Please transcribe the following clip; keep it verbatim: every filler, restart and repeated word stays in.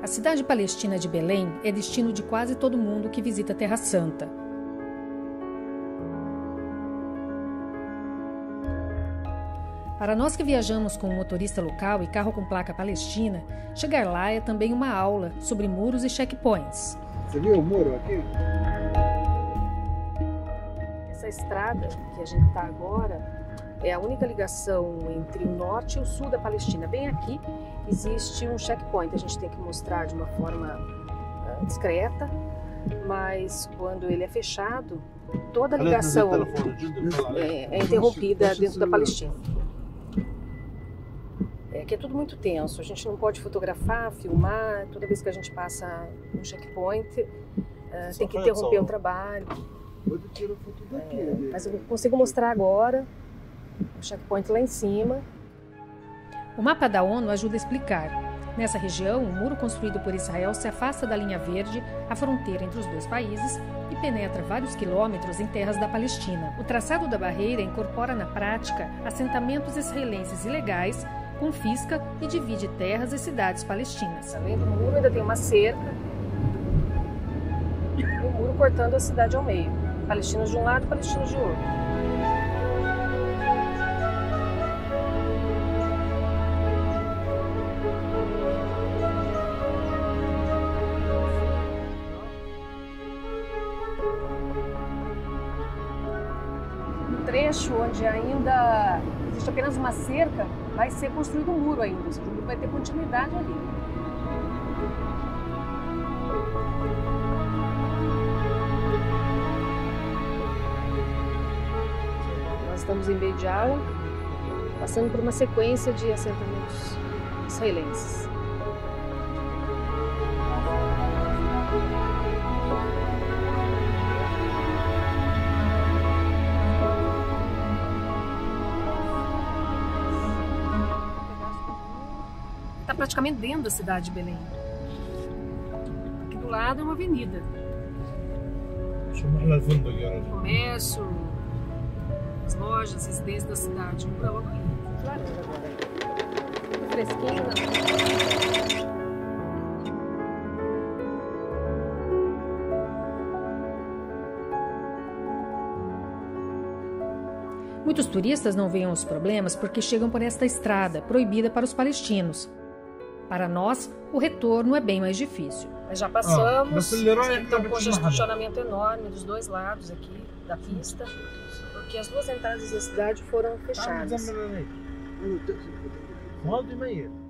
A cidade palestina de Belém é destino de quase todo mundo que visita a Terra Santa. Para nós que viajamos com um motorista local e carro com placa palestina, chegar lá é também uma aula sobre muros e checkpoints. Você viu o muro aqui? Essa estrada que a gente está agora é a única ligação entre o norte e o sul da Palestina. Bem aqui existe um checkpoint. A gente tem que mostrar de uma forma uh, discreta, mas quando ele é fechado, toda a ligação é, é interrompida dentro da Palestina. É que é tudo muito tenso. A gente não pode fotografar, filmar. Toda vez que a gente passa um checkpoint, uh, tem que interromper o trabalho. É, mas eu consigo mostrar agora o checkpoint lá em cima. O mapa da ONU ajuda a explicar. Nessa região, o muro construído por Israel se afasta da linha verde, a fronteira entre os dois países, e penetra vários quilômetros em terras da Palestina. O traçado da barreira incorpora na prática assentamentos israelenses ilegais, confisca e divide terras e cidades palestinas. Além do muro, ainda tem uma cerca e o muro cortando a cidade ao meio. Palestinos de um lado e palestinos de outro. No trecho onde ainda existe apenas uma cerca, vai ser construído um muro ainda. O muro vai ter continuidade ali. Nós estamos em Beit Jala, passando por uma sequência de assentamentos israelenses. Está praticamente dentro da cidade de Belém. Aqui do lado é uma avenida. Comércio, as lojas, as residências da cidade. Um para logo ali. Laranja agora. Fresquinho, né? Muitos turistas não veem os problemas porque chegam por esta estrada, proibida para os palestinos. Para nós, o retorno é bem mais difícil. Mas já passamos, tem um congestionamento enorme dos dois lados aqui da pista, porque as duas entradas da cidade foram fechadas.